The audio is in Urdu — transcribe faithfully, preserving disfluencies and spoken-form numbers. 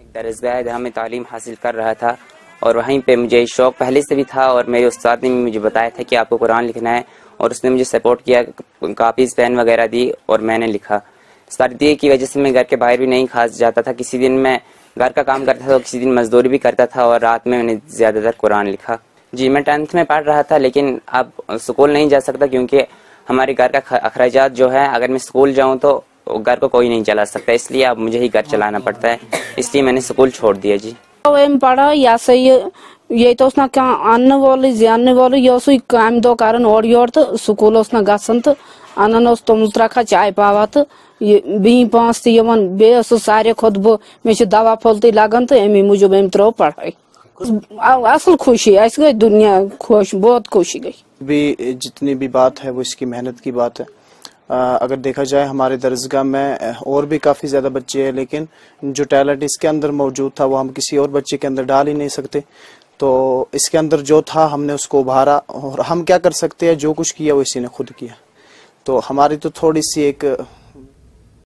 درسگاہ دہاں میں تعلیم حاصل کر رہا تھا اور وہیں پہ مجھے شوق پہلے سے بھی تھا اور میرے استاد نے مجھے بتایا تھا کہ آپ کو قرآن لکھنا ہے اور اس نے مجھے سپورٹ کیا، کاپیز پین وغیرہ دی اور میں نے لکھا۔ سردی کی وجہ سے میں گھر کے باہر بھی نہیں خاص جاتا تھا، کسی دن میں گھر کا کام کرتا تھا اور کسی دن مزدوری بھی کرتا تھا اور رات میں میں نے زیادہ تر قرآن لکھا۔ جی میں ٹینتھ میں پڑھ رہا تھا لیکن اب اسکول نہیں جا سکتا کیونکہ ہمارے گھر کا اخراجات جو ہے اگر میں اسکول جاؤں تو گھر کو کوئی نہیں چلا سکتا، اس لیے اب مجھے ہی گھر چلانا پڑتا ہے، اس لیے میں نے اسکول چھوڑ دیا۔ جی پڑھا یہ سا یہ نا ان وول زین وول یہ کام دہ کران اور یور تو سکول نا گھن تو انان تومل ترکھا چائے پاوا تو بین پانچ تین بیس ساروی کھت بہ مے دوا پھول تھی لگان تو امی موجود ام ترو پڑھائی۔ اصل خوشی اس گئی دنیا خوش، بہت خوشی گئی۔ بھی جتنی بھی بات ہے وہ اس کی محنت کی بات ہے۔ اگر دیکھا جائے ہمارے درسگاہ میں اور بھی کافی زیادہ بچے ہیں لیکن جو ٹیلنٹ اس کے اندر موجود تھا وہ ہم کسی اور بچے کے اندر ڈال ہی نہیں سکتے، تو اس کے اندر جو تھا ہم نے اس کو ابھارا اور ہم کیا کر سکتے ہیں، جو کچھ کیا وہ اسی نے خود کیا۔ تو ہماری تو تھوڑی سی ایک